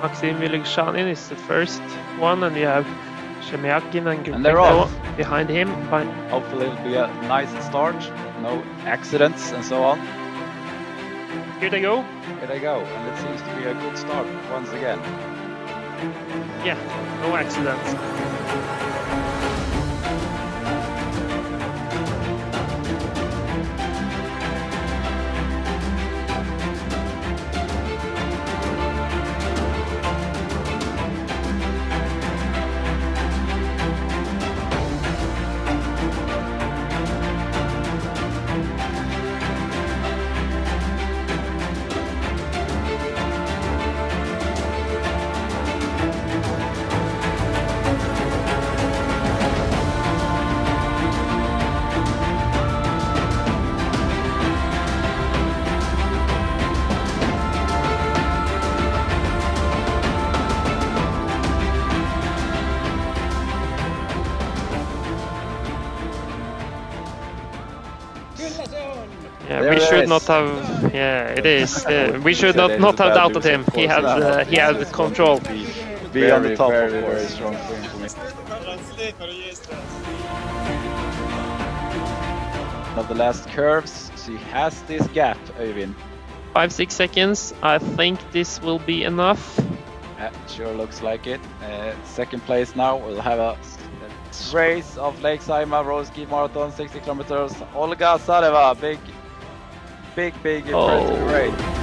Maxim Vylegzhanin is the first one, and you have Chemyakin and they're off. behind him. Hopefully it'll be a nice start, no accidents and so on. Here they go. Here they go, and it seems to be a good start once again. Yeah, no accidents. Yeah, there we should is. not have. Yeah, it is. We should not have doubted him. He had control. Be on the top, very, of course. very strong win for me. Of the last curves, she has this gap, Øyvind. 5-6 seconds. I think this will be enough. Sure looks like it. Second place now. We'll have a race of Lake Saima Roski Marathon, 60 kilometers. Olga Sareva, big impressive race.